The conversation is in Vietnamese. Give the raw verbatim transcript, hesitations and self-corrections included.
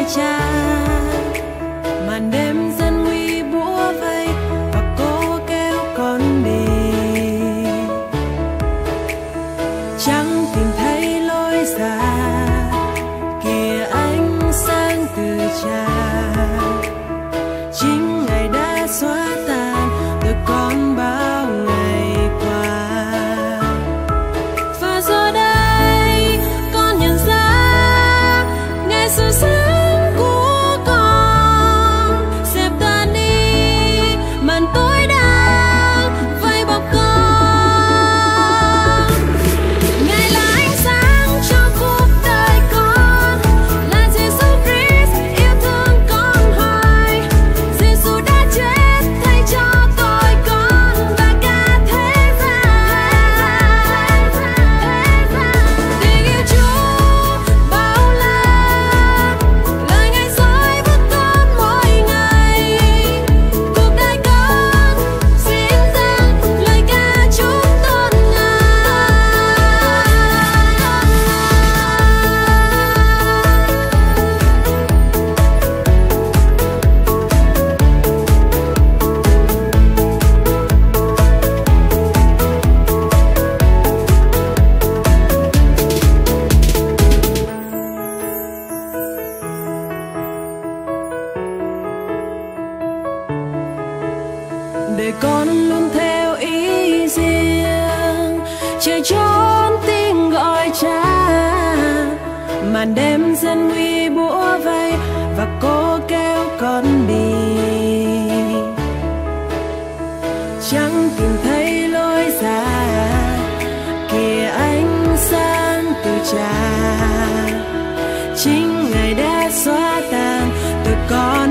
gọi cha. Màn đêm dân nguy bủa vây và cô kêu con đi. Chẳng tìm thấy lối ra, kìa ánh sáng từ cha. Chính Ngài đã xóa tan từ con bao ngày qua. Và giờ đây con nhận ra ngày sự sống của con xếp tan đi màn tối đang vây bọc con. Ngài là ánh sáng cho cuộc đời con, là Giêsu Christ yêu thương con hoài. Giêsu đã chết thay cho tội con và cả thế gian. Tình yêu Chúa bao la, lời Ngài dõi bước con mỗi ngày. Cuộc đời con xin dâng lời ca chúc tôn Ngài. Để con luôn theo ý riêng, chạy trốn tiếng gọi cha. Màn đêm dân nguy bủa vây và cô kêu con đi. Chẳng tìm thấy lối ra, kìa ánh sáng từ cha. Chính Ngài đã xóa tan từ con